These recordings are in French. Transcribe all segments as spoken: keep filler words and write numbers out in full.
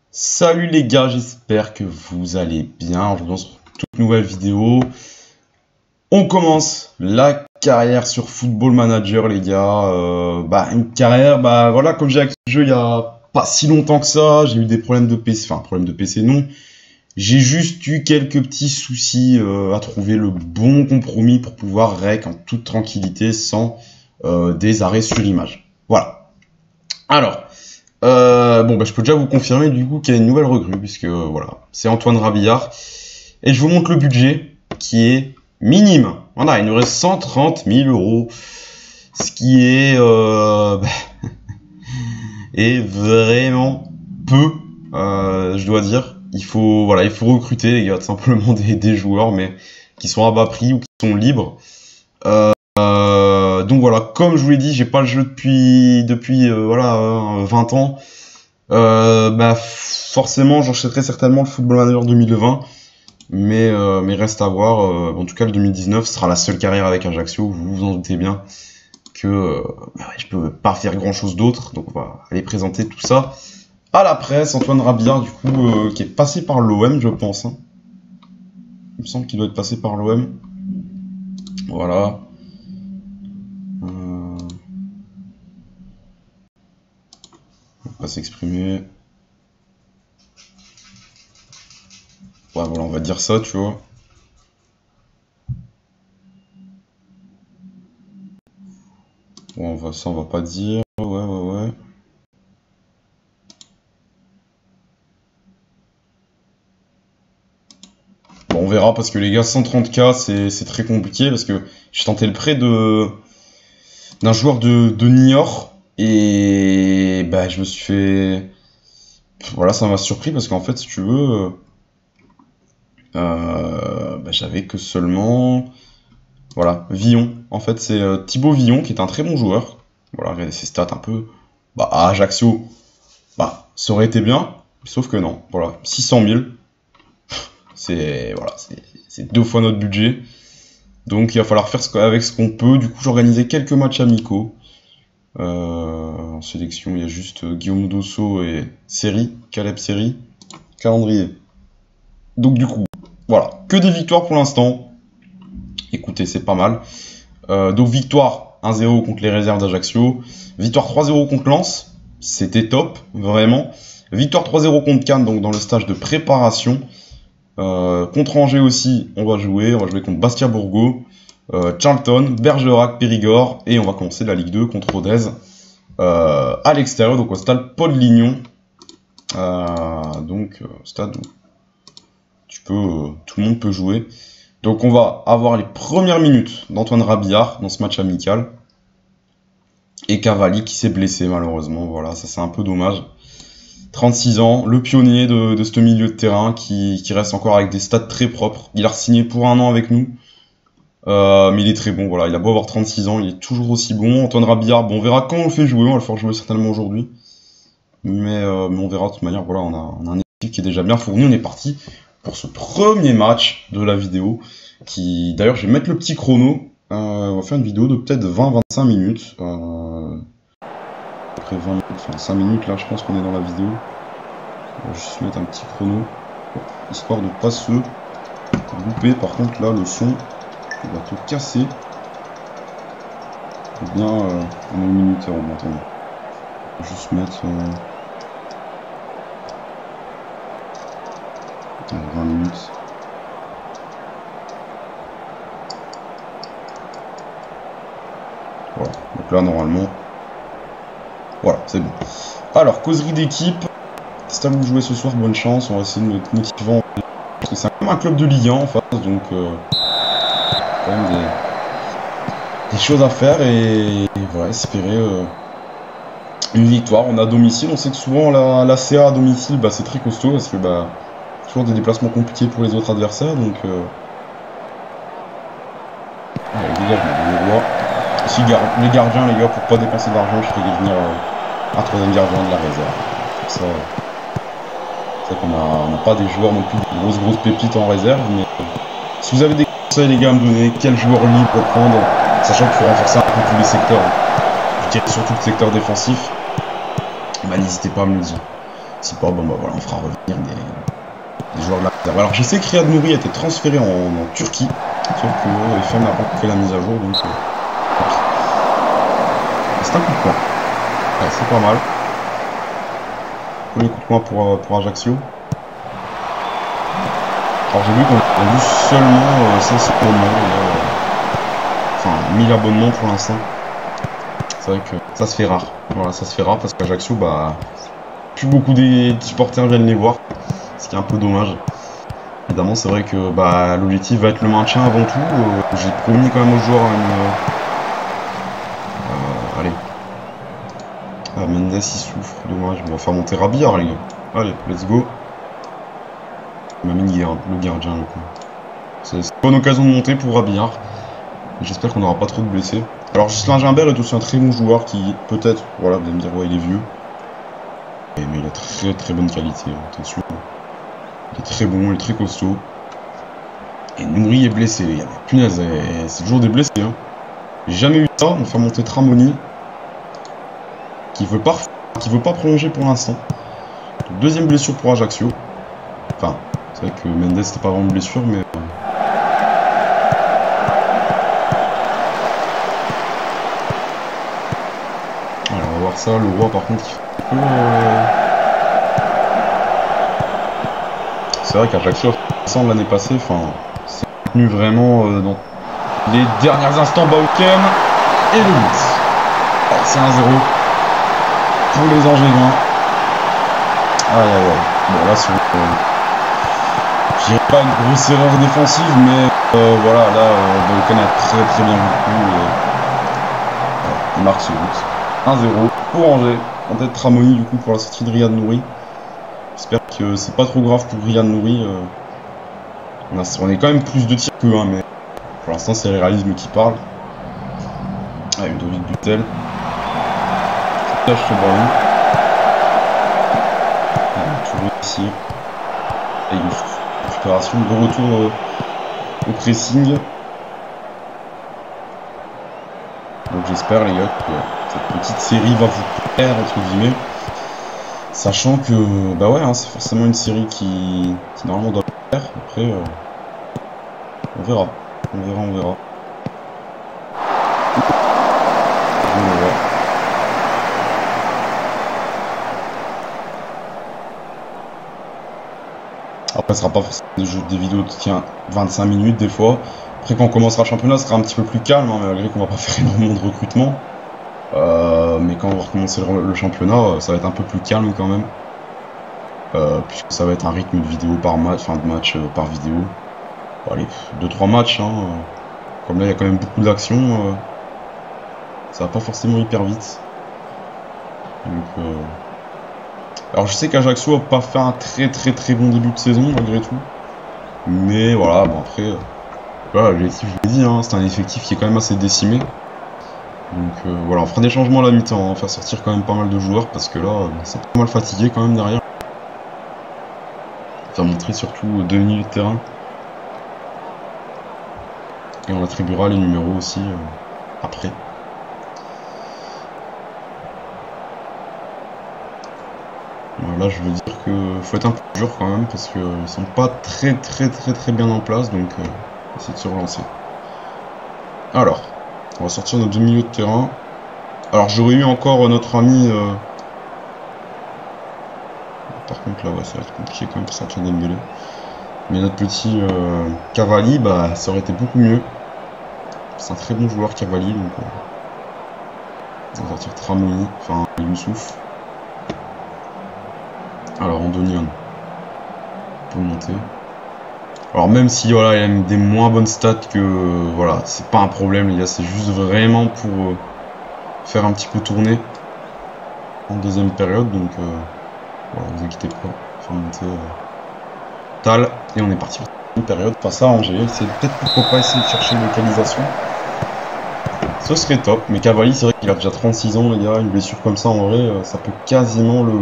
Salut les gars, j'espère que vous allez bien. Aujourd'hui on se retrouve pour une toute nouvelle vidéo. On commence la carrière sur Football Manager les gars. Euh, bah une carrière, bah voilà, comme j'ai avec ce jeu il y a pas si longtemps que ça, j'ai eu des problèmes de P C, enfin problème de P C non. J'ai juste eu quelques petits soucis euh, à trouver le bon compromis pour pouvoir rec en toute tranquillité sans euh, des arrêts sur image. Voilà. Alors. Euh, bon, bah, je peux déjà vous confirmer du coup qu'il y a une nouvelle recrue, puisque euh, voilà, c'est Antoine Rabillard. Et je vous montre le budget qui est minime. Voilà, il nous reste cent trente mille euros, ce qui est, euh, est vraiment peu, euh, je dois dire. Il faut, voilà, il faut recruter, les gars, tout simplement des, des joueurs, mais qui sont à bas prix ou qui sont libres. Euh, Euh, donc voilà, comme je vous l'ai dit, j'ai pas le jeu depuis depuis euh, voilà euh, vingt ans. Euh, bah forcément, j'achèterai certainement le Football Manager deux mille vingt, mais euh, mais reste à voir. Euh, en tout cas, le deux mille dix-neuf sera la seule carrière avec Ajaccio. Vous vous en doutez bien que euh, bah, je peux pas faire grand chose d'autre. Donc on va aller présenter tout ça à la presse. Antoine Rabillard, du coup, euh, qui est passé par l'O M, je pense. Hein. Il me semble qu'il doit être passé par l'O M. Voilà. Pas s'exprimer. Ouais, voilà, on va dire ça, tu vois. Bon, on va, ça, on va pas dire. Ouais, ouais, ouais. Bon, on verra parce que les gars, cent trente K, c'est très compliqué parce que j'ai tenté le prêt de d'un joueur de, de Niort. Et bah je me suis fait... Voilà, ça m'a surpris parce qu'en fait, si tu veux, euh, bah, j'avais que seulement... Voilà, Villon. En fait, c'est euh, Thibaut Villon qui est un très bon joueur. Voilà, regardez ses stats un peu... Bah, à Ajaccio, bah, ça aurait été bien, sauf que non. Voilà, six cent mille. C'est voilà, c'est deux fois notre budget. Donc il va falloir faire avec ce qu'on peut. Du coup, j'ai organisé quelques matchs amicaux. Euh, en sélection, il y a juste Guillaume Dosso et Seri, Caleb Seri, calendrier. Donc du coup, voilà, que des victoires pour l'instant. Écoutez, c'est pas mal. Euh, donc victoire un zéro contre les réserves d'Ajaccio. Victoire trois zéro contre Lens, c'était top, vraiment. Victoire trois zéro contre Cannes, donc dans le stage de préparation. Euh, contre Angers aussi, on va jouer. On va jouer contre Bastia Bourgo. Euh, Charlton, Bergerac, Périgord, et on va commencer la Ligue deux contre Rodez euh, à l'extérieur, donc au stade Paul Lignon, euh, donc euh, stade où tu peux, euh, tout le monde peut jouer. Donc on va avoir les premières minutes d'Antoine Rabillard dans ce match amical, et Cavalli qui s'est blessé malheureusement, voilà, ça c'est un peu dommage. trente-six ans, le pionnier de, de ce milieu de terrain qui, qui reste encore avec des stats très propres, il a signé pour un an avec nous. Euh, mais il est très bon, voilà, il a beau avoir trente-six ans, il est toujours aussi bon. Antoine Rabillard, bon, on verra quand on le fait jouer, on va le faire jouer certainement aujourd'hui. Mais, euh, mais on verra de toute manière, voilà, on a, on a un équipe qui est déjà bien fourni. On est parti pour ce premier match de la vidéo. Qui, d'ailleurs, je vais mettre le petit chrono. Euh, on va faire une vidéo de peut-être vingt à vingt-cinq minutes. Euh, après vingt minutes, enfin cinq minutes, là, je pense qu'on est dans la vidéo. On va juste mettre un petit chrono, histoire de ne pas se louper. Par contre, là, le son... il va tout casser. Eh bien, euh, on est au minuteur, on m'entend. On va juste mettre euh, vingt minutes. Voilà, donc là, normalement, voilà, c'est bon. Alors, causerie d'équipe. C'est à vous de jouer ce soir, bonne chance. On va essayer de mettre motivant. Parce que c'est quand même un club de Ligue un en face, donc... Euh, quand même des, des choses à faire et, et voilà, espérer euh, une victoire. On a à domicile, on sait que souvent la, la C A à domicile, bah, c'est très costaud parce que bah, toujours des déplacements compliqués pour les autres adversaires, donc euh... ouais, dégagement, on le voit. Ici, gar les gardiens, les gars, pour pas dépenser d'argent, je ferai venir euh, un troisième gardien de la réserve. Ça, c'est vrai qu'on n'a pas des joueurs non plus de grosses grosses pépites en réserve, mais euh, si vous avez des conseils les gars à me donner, quel joueur libre prendre, sachant qu'il faut renforcer un peu tous les secteurs, je dirais surtout le secteur défensif, bah n'hésitez pas à me le dire. Si pas, bon bah voilà, on fera revenir des, des joueurs de la réserve. Alors je sais que Riyad Nouri a été transféré en, en Turquie, sauf que euh, F M n'a pas fait la mise à jour, donc euh, c'est un coup de poing. Ouais, c'est pas mal. Premier coup de poing pour, pour Ajaccio. Alors j'ai vu qu'on a vu seulement euh, cinq cents abonnements, euh, enfin mille abonnements pour l'instant. C'est vrai que ça se fait rare. Voilà, ça se fait rare parce qu'Ajaccio, bah, plus beaucoup des supporters viennent les voir, ce qui est un peu dommage. Évidemment, c'est vrai que bah, l'objectif va être le maintien avant tout. Euh, j'ai promis quand même aux joueurs une. Euh, allez. Ah, Mendes il souffre, dommage. On va faire monter Rabillard, les gars. Allez, let's go. Il m'a mis le gardien, le coup. C'est une bonne occasion de monter pour Rabillard. J'espère qu'on n'aura pas trop de blessés. Alors, Gislain Gimbert est aussi un très bon joueur qui, peut-être, voilà, vous allez me dire, ouais, il est vieux. Mais il a très très bonne qualité, attention. Il est très bon, il est très costaud. Et Nouri est blessé, les gars. Punaise, c'est toujours des blessés. Hein. J'ai jamais eu ça. On fait monter Tramoni. Qui veut pas, qui veut pas prolonger pour l'instant. Deuxième blessure pour Ajaccio. Enfin, c'est vrai que Mendes c'était pas vraiment une blessure, mais. Alors, on va voir ça. Le roi, par contre, il fait un peu. Euh... C'est vrai qu'Ajaccio, l'année passée, enfin, c'est tenu vraiment euh, dans les derniers instants. Bauken et le but. C'est un zéro pour les Angevins. Aïe aïe aïe. Bon là sur euh, je dirais pas une grosse erreur défensive, mais euh, voilà, là euh, Bauken a très très bien vu le coup et voilà, il marque ce but. un zéro pour Angers. En tête Tramoni du coup pour la sortie de Riyad Nouri. J'espère que c'est pas trop grave pour Riyad Nouri. Euh, on, a, on est quand même plus de tirs que un, mais pour l'instant c'est le réalisme qui parle. Ah, Ludovic Butel. Tâche ce ballon. Toujours ici. Et Youssouf. Récupération de retour euh, au pressing. Donc j'espère les gars que cette petite série va vous plaire entre guillemets. Sachant que bah ouais hein, c'est forcément une série qui, qui normalement doit plaire. Après euh, on verra. On verra, on verra. On verra. Après, ce sera pas forcément des, jeux, des vidéos qui tiennent vingt-cinq minutes des fois. Après, quand on commencera le championnat, ce sera un petit peu plus calme, hein, malgré qu'on va pas faire énormément de recrutement. Euh, mais quand on va recommencer le, le championnat, ça va être un peu plus calme quand même. Euh, puisque ça va être un rythme de vidéo par match, enfin de match euh, par vidéo. Bon, allez, deux trois matchs, hein, euh, comme là il y a quand même beaucoup d'actions, euh, ça va pas forcément hyper vite. Donc, euh... alors je sais qu'Ajaccio a pas fait un très très très bon début de saison malgré tout. Mais voilà, bon après, euh, voilà, l'effectif, je l'ai dit, hein, c'est un effectif qui est quand même assez décimé. Donc euh, voilà, on fera des changements à la mi-temps, on va faire sortir quand même pas mal de joueurs parce que là, euh, c'est pas mal fatigué quand même derrière. Ça va montrer surtout deux milieux de terrain. Et on attribuera les numéros aussi euh, après. Là, je veux dire que faut être un peu dur quand même parce qu'ils sont pas très très très très bien en place, donc euh, essayer de se relancer. Alors, on va sortir notre deux milieux de terrain. Alors, j'aurais eu encore notre ami. Euh... Par contre, là, ouais, ça va être compliqué quand même pour sortir Dembélé. Mais notre petit euh, Cavalli, bah, ça aurait été beaucoup mieux. C'est un très bon joueur, Cavalli, donc euh... on va sortir Tramoni, enfin Youssouf. Alors, Andonian peut monter. Alors, même si voilà, il a des moins bonnes stats que euh, voilà, c'est pas un problème, les gars, c'est juste vraiment pour euh, faire un petit peu tourner en deuxième période. Donc, euh, voilà, vous inquiétez pas, faire monter euh, Tal et on est parti pour une période face à Angers. C'est peut-être pourquoi pas essayer de chercher une localisation. Ce serait top, mais Cavalli, c'est vrai qu'il a déjà trente-six ans, les gars, une blessure comme ça en vrai, euh, ça peut quasiment le.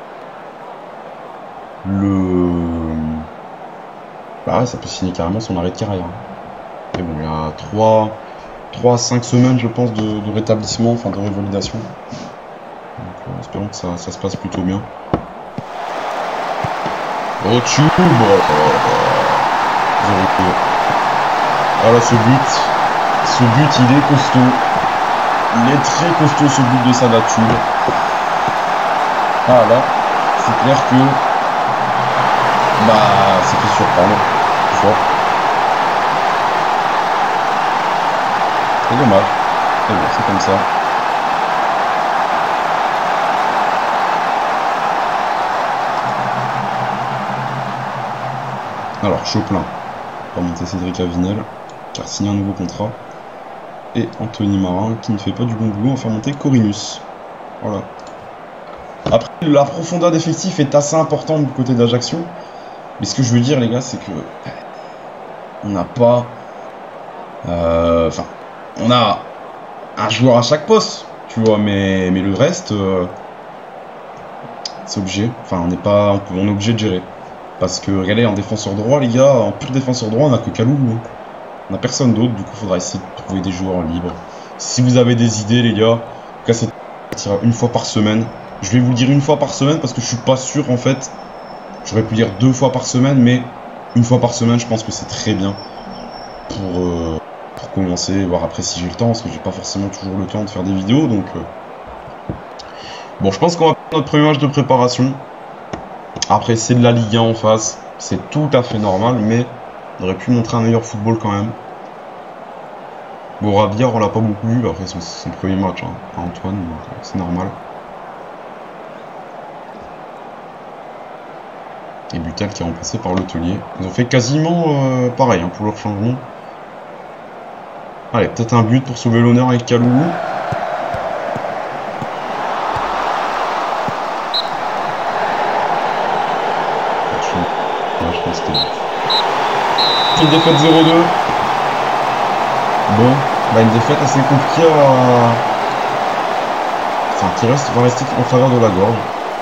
Le. Bah ouais, ça peut signer carrément son arrêt de carrière. Et bon, il y a trois à cinq semaines, je pense, de, de rétablissement, enfin de révalidation. Donc, euh, espérons que ça, ça se passe plutôt bien. Oh, tube. Voilà ce but. Ce but, il est costaud. Il est très costaud, ce but de Sada Thioub. Ah là, c'est clair que... Bah, c'est fait surprendre. Fois. C'est dommage. C'est bon, c'est comme ça. Alors, Chopin va monter Cédric Avinel, qui a signé un nouveau contrat. Et Anthony Marin, qui ne fait pas du bon boulot, va faire monter Corinus. Voilà. Après, la profondeur d'effectif est assez importante du côté d'Ajaccio. Mais ce que je veux dire, les gars, c'est que... On n'a pas... Enfin... Euh, on a un joueur à chaque poste, tu vois, mais, mais le reste... Euh, c'est obligé. Enfin, on n'est pas... On, peut, on est obligé de gérer. Parce que, regardez, en défenseur droit, les gars, en pur défenseur droit, on n'a que Kaloulou. Hein. On n'a personne d'autre, du coup, il faudra essayer de trouver des joueurs libres. Si vous avez des idées, les gars, en tout cas, c'est une fois par semaine. Je vais vous le dire une fois par semaine parce que je suis pas sûr, en fait. J'aurais pu dire deux fois par semaine, mais une fois par semaine, je pense que c'est très bien pour, euh, pour commencer, voir après si j'ai le temps, parce que j'ai pas forcément toujours le temps de faire des vidéos, donc... Euh... Bon, je pense qu'on va faire notre premier match de préparation. Après, c'est de la Ligue un en face, c'est tout à fait normal, mais on aurait pu montrer un meilleur football quand même. Bon, Rabiard, on l'a pas beaucoup vu, après c'est son premier match hein, à Antoine, donc c'est normal. Et Butel qui est remplacé par l'hôtelier. Ils ont fait quasiment euh, pareil hein, pour leur changement. Allez, peut-être un but pour sauver l'honneur avec Kaloulou. Une défaite zéro deux. Bon, bah une défaite assez compliquée à... Enfin, qui reste, va rester en faveur de la gorge.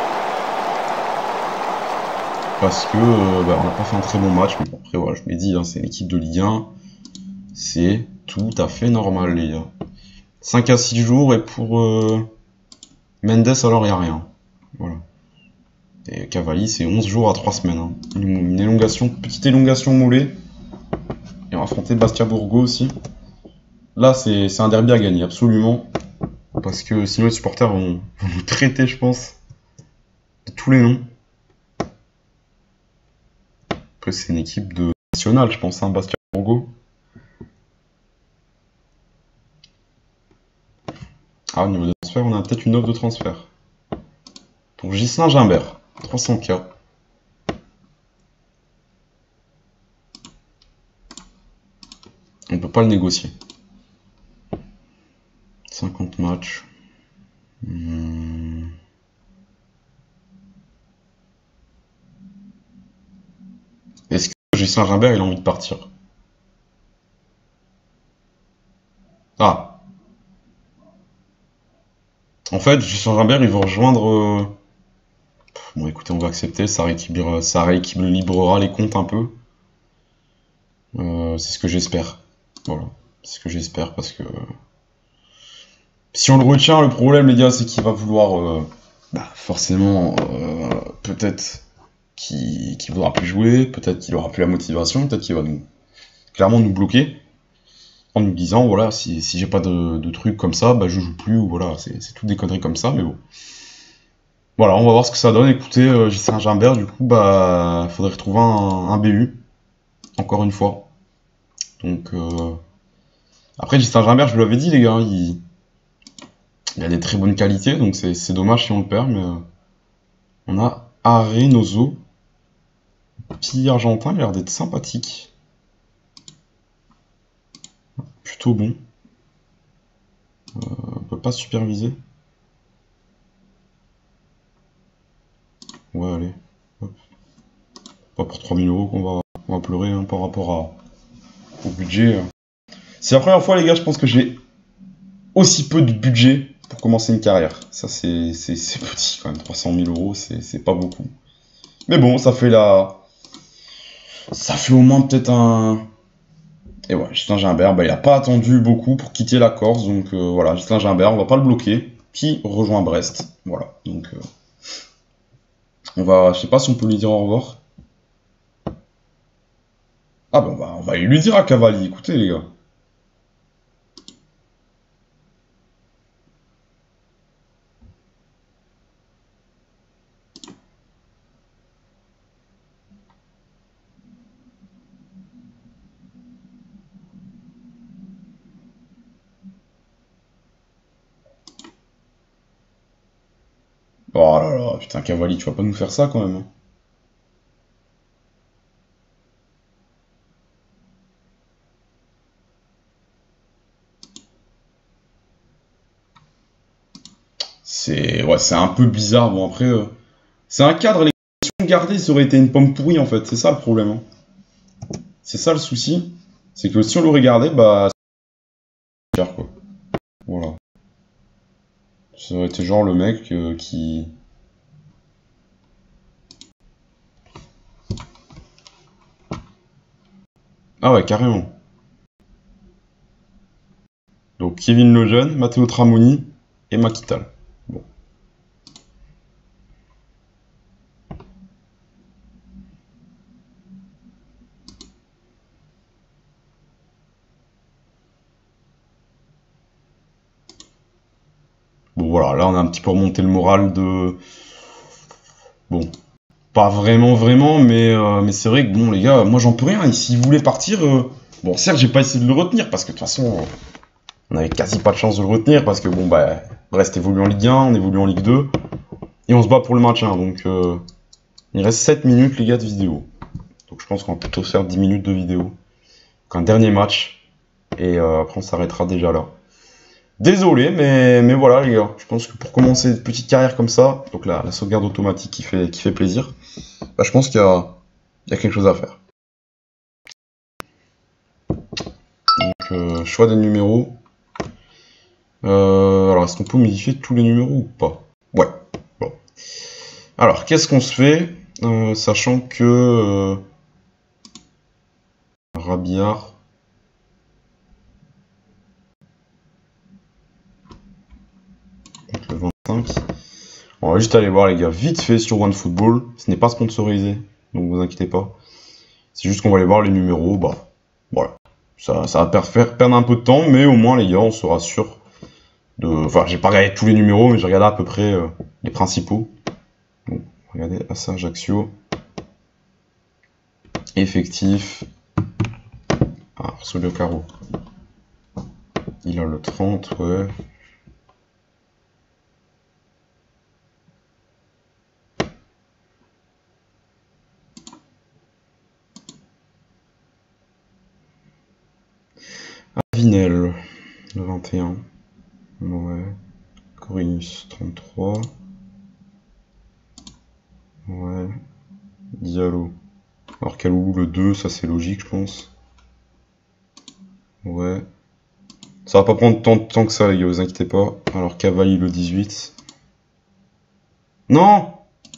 Parce que euh, bah, on n'a pas fait un très bon match, mais bon, après voilà, je m'ai dit, hein, c'est une équipe de Ligue un. C'est tout à fait normal, les gars. cinq à six jours, et pour euh, Mendes, alors il n'y a rien. Voilà. Et Cavalli, c'est onze jours à trois semaines. Hein. Une, une élongation, petite élongation mollet. Et on va affronter Bastia Bourgo aussi. Là, c'est un derby à gagner, absolument. Parce que sinon, les supporters vont, vont nous traiter, je pense, de tous les noms. Après, c'est une équipe de nationale, je pense, hein, Bastia Bourgo. Ah, au niveau de transfert, on a peut-être une offre de transfert. Pour Ghislain Gimbert, trois cents K. On peut pas le négocier. cinquante matchs. Hmm. Est-ce que Ghislain Gimbert, il a envie de partir? Ah. En fait, Ghislain Gimbert, il va rejoindre... Euh... Bon, écoutez, on va accepter. Ça rééquilibrera, ça rééquilibrera les comptes un peu. Euh, c'est ce que j'espère. Voilà. C'est ce que j'espère parce que... Si on le retient, le problème, les gars, c'est qu'il va vouloir... Euh... Bah, forcément, euh, peut-être qu'il qu'il voudra plus jouer, peut-être qu'il aura plus la motivation, peut-être qu'il va nous... clairement nous bloquer. En nous disant, voilà, si, si j'ai pas de, de trucs comme ça, bah je joue plus, ou voilà, c'est tout des conneries comme ça, mais bon. Voilà, on va voir ce que ça donne. Écoutez, euh, Ghislain Gimbert, du coup, bah, faudrait retrouver un, un B U, encore une fois. Donc, euh... après, Ghislain Gimbert, je vous l'avais dit, les gars, il... il a des très bonnes qualités, donc c'est dommage si on le perd, mais euh... on a Arenoso, petit argentin, il a l'air d'être sympathique. Plutôt bon. Euh, on peut pas superviser. Ouais, allez. Hop. Pas pour trois mille euros qu'on va, on va pleurer hein, par rapport à, au budget. C'est la première fois, les gars, je pense que j'ai aussi peu de budget pour commencer une carrière. Ça, c'est petit quand même. trois cent mille euros, c'est pas beaucoup. Mais bon, ça fait la... Ça fait au moins peut-être un... Et voilà, Ghislain Gimbert, bah, il n'a pas attendu beaucoup pour quitter la Corse, donc euh, voilà, Ghislain Gimbert, on va pas le bloquer, qui rejoint Brest, voilà, donc euh, on va, je sais pas si on peut lui dire au revoir, Ah bon, bah, on va lui dire à Cavalli, écoutez les gars. Oh là là, putain, Cavalli, tu vas pas nous faire ça quand même, hein. C'est ouais, c'est un peu bizarre. Bon, après, euh, c'est un cadre. Les questions gardées, ça aurait été une pomme pourrie en fait. C'est ça le problème, hein. C'est ça le souci. C'est que si on l'aurait gardé, bah. C'est cher, quoi. Voilà. Ça aurait été genre le mec euh, qui. Ah ouais, carrément. Donc Kevin Lejeune, Matteo Tramoni et Makital. Bon. Bon voilà, là on a un petit peu remonté le moral de. Bon, pas vraiment, vraiment, mais, euh, mais c'est vrai que bon, les gars, moi j'en peux rien. Et s'il voulait partir, euh, bon, certes, j'ai pas essayé de le retenir parce que de toute façon, euh, on avait quasi pas de chance de le retenir parce que bon, bah, Brest évolue en Ligue un, on évolue en Ligue deux et on se bat pour le maintien. Donc, euh, il reste sept minutes, les gars, de vidéo. Donc, je pense qu'on va plutôt faire dix minutes de vidéo. Donc, un dernier match et euh, après, on s'arrêtera déjà là. Désolé, mais, mais voilà, les gars, je pense que pour commencer une petite carrière comme ça, donc la, la sauvegarde automatique qui fait, qui fait plaisir, bah, je pense qu'il y a, il y a quelque chose à faire. Donc, euh, choix des numéros. Euh, alors, est-ce qu'on peut modifier tous les numéros ou pas? Ouais. Bon. Alors, qu'est-ce qu'on se fait, euh, sachant que euh, Rabillard. Le vingt-cinq. On va juste aller voir, les gars, vite fait sur OneFootball. Ce n'est pas sponsorisé, donc vous inquiétez pas. C'est juste qu'on va aller voir les numéros. Bah, voilà. Ça, ça va faire perdre un peu de temps, mais au moins, les gars, on sera sûr de. Enfin, j'ai pas regardé tous les numéros, mais j'ai regardé à peu près euh, les principaux. Donc, regardez, Assa Ajaccio. Effectif. Ah, sur le carreau. Il a le trente, ouais. Vinel, le vingt et un. Ouais. Corinus, trente-trois. Ouais. Diallo. Alors Kalou, le deux, ça c'est logique, je pense. Ouais. Ça va pas prendre tant de temps que ça, les gars, vous inquiétez pas. Alors Cavalli, le dix-huit. Non!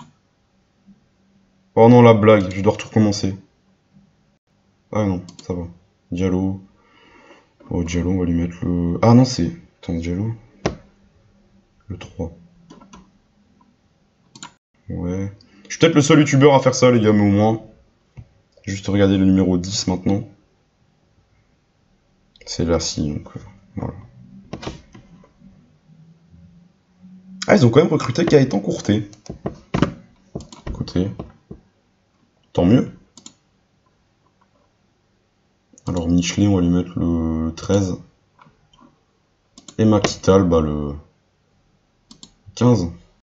Oh non, la blague, je dois tout recommencer. Ah non, ça va. Diallo. Oh, Diallo, on va lui mettre le... Ah non, c'est... Attends, Diallo. Le trois. Ouais. Je suis peut-être le seul youtubeur à faire ça, les gars, mais au moins... Juste regarder le numéro dix maintenant. C'est Lassi, donc euh, voilà. Ah, ils ont quand même recruté Gaëtan Courtet. Écoutez. Tant mieux. Alors Michelet, on va lui mettre le treize. Et Makital, bah le quinze.